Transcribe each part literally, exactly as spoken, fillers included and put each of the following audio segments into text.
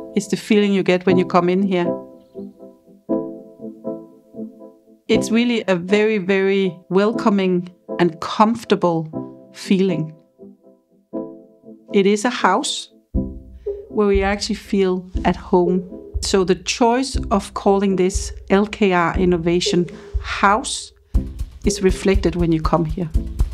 is the feeling you get when you come in here. It's really a very, very welcoming and comfortable feeling. It is a house where we actually feel at home. So the choice of calling this L K R Innovation House is reflected when you come here.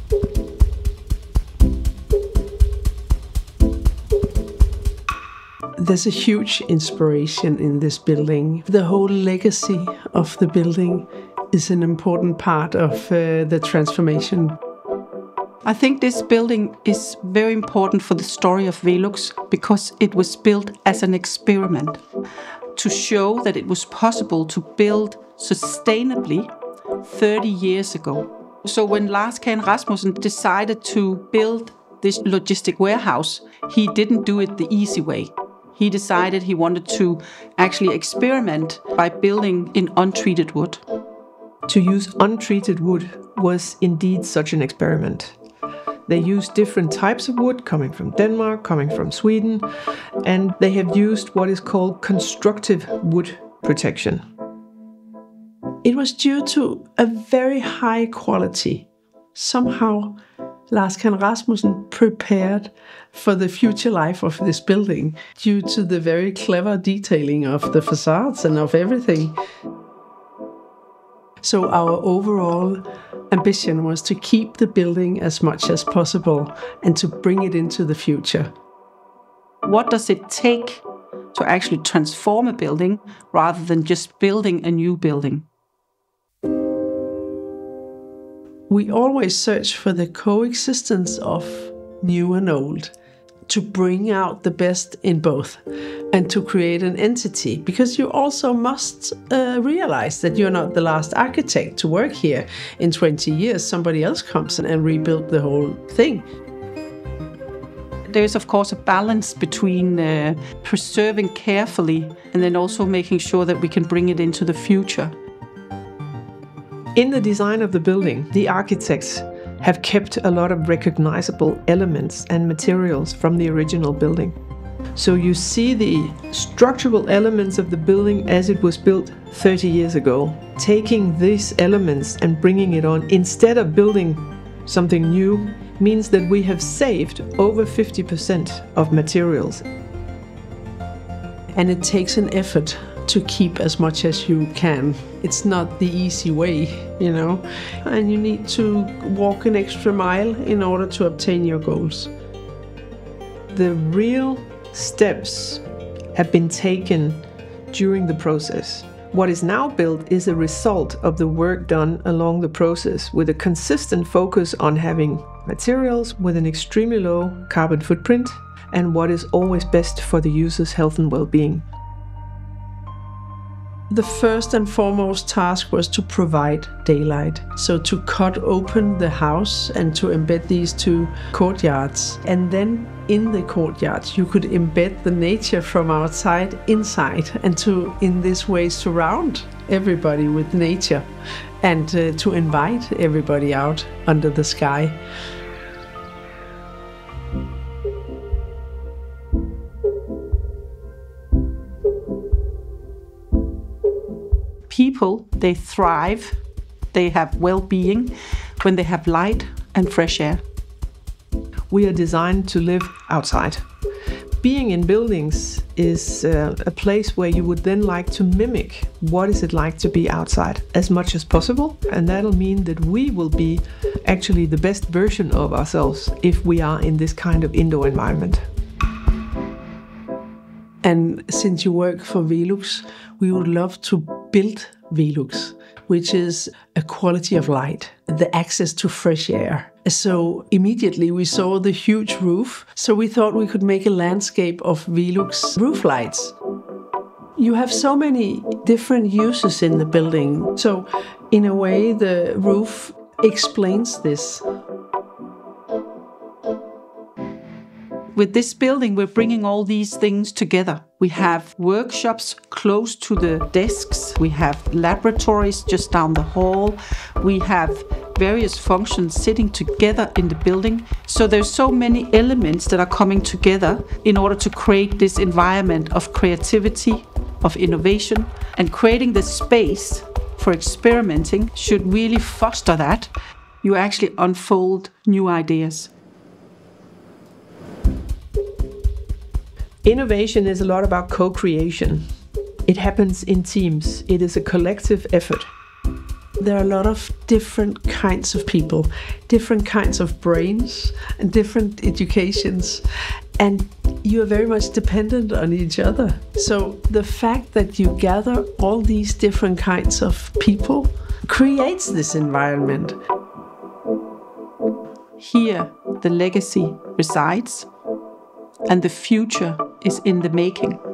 There's a huge inspiration in this building. The whole legacy of the building is an important part of uh, the transformation. I think this building is very important for the story of VELUX because it was built as an experiment to show that it was possible to build sustainably thirty years ago. So when Lars Kann-Rasmussen decided to build this logistic warehouse, he didn't do it the easy way. He decided he wanted to actually experiment by building in untreated wood. To use untreated wood was indeed such an experiment. They used different types of wood coming from Denmark, coming from Sweden, and they have used what is called constructive wood protection. It was due to a very high quality. Somehow, Lars Kann-Rasmussen prepared for the future life of this building due to the very clever detailing of the facades and of everything. So our overall ambition was to keep the building as much as possible and to bring it into the future. What does it take to actually transform a building rather than just building a new building? We always search for the coexistence of new and old, to bring out the best in both and to create an entity, because you also must uh, realize that you're not the last architect to work here. In twenty years, somebody else comes and rebuilds the whole thing. There is, of course, a balance between uh, preserving carefully and then also making sure that we can bring it into the future. In the design of the building, the architects have kept a lot of recognizable elements and materials from the original building. So you see the structural elements of the building as it was built thirty years ago, taking these elements and bringing it on instead of building something new means that we have saved over fifty percent of materials. And it takes an effort to keep as much as you can. It's not the easy way, you know, and you need to walk an extra mile in order to obtain your goals. The real steps have been taken during the process. What is now built is a result of the work done along the process with a consistent focus on having materials with an extremely low carbon footprint and what is always best for the user's health and well-being. The first and foremost task was to provide daylight. So to cut open the house and to embed these two courtyards. And then in the courtyards, you could embed the nature from outside inside and to, in this way, surround everybody with nature and uh, to invite everybody out under the sky. People, they thrive, they have well-being when they have light and fresh air. We are designed to live outside. Being in buildings is uh, a place where you would then like to mimic what is it like to be outside as much as possible, and that'll mean that we will be actually the best version of ourselves if we are in this kind of indoor environment. And since you work for VELUX, we would love to build VELUX, which is a quality of light, the access to fresh air. So immediately we saw the huge roof, so we thought we could make a landscape of VELUX roof lights. You have so many different uses in the building, so in a way the roof explains this. With this building, we're bringing all these things together. We have workshops close to the desks. We have laboratories just down the hall. We have various functions sitting together in the building. So there's so many elements that are coming together in order to create this environment of creativity, of innovation, and creating the space for experimenting should really foster that. You actually unfold new ideas. Innovation is a lot about co-creation. It happens in teams. It is a collective effort. There are a lot of different kinds of people, different kinds of brains, and different educations. And you are very much dependent on each other. So the fact that you gather all these different kinds of people creates this environment. Here, the legacy resides, and the future is in the making.